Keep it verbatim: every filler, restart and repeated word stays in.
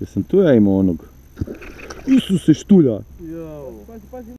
Jesam tu ja imao onog. Isuse štulja! Pazi, pazi.